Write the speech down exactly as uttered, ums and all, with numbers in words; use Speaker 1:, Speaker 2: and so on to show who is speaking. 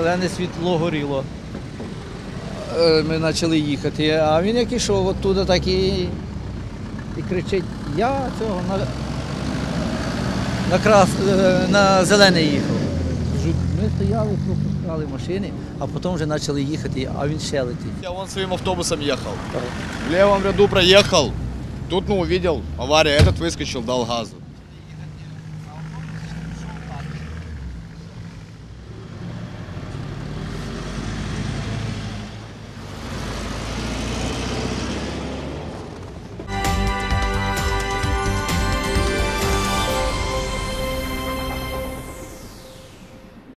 Speaker 1: зелене світло горіло. Е, Ми почали їхати, а він як ішов оттуда, так і, і кричить, я цього на, на, крас, е, на зелене їхав. Кажу, ми стояли, пропускали машини, а потім вже почали їхати, а він ще летить.
Speaker 2: Я вон своим автобусом ехал. В левом ряду проехал. Тут, ну, увидел авария, этот выскочил, дал газу.